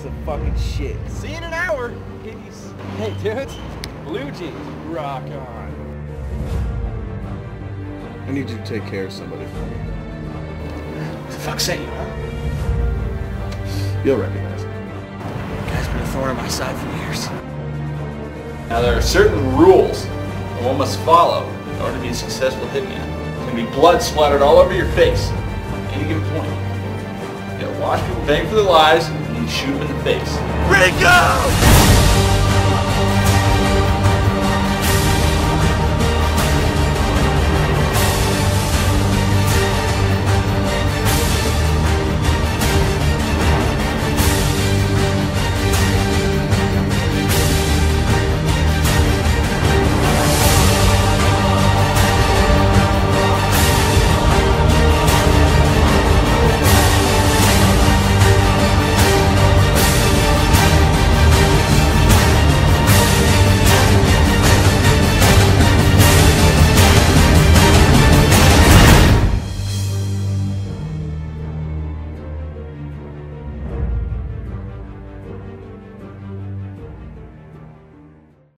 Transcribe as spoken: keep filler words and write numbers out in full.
of fucking shit. See you in an hour. Peace. Hey, dudes. Blue jeans. Rock on. I need you to take care of somebody for me. What the fuck say you, huh? You'll recognize him. Guy's been a thorn on my side for years. Now there are certain rules that one must follow in order to be a successful hitman. There's going to be blood splattered all over your face at any given point. You gotta watch people beg for their lives and you shoot them in the face. Rico!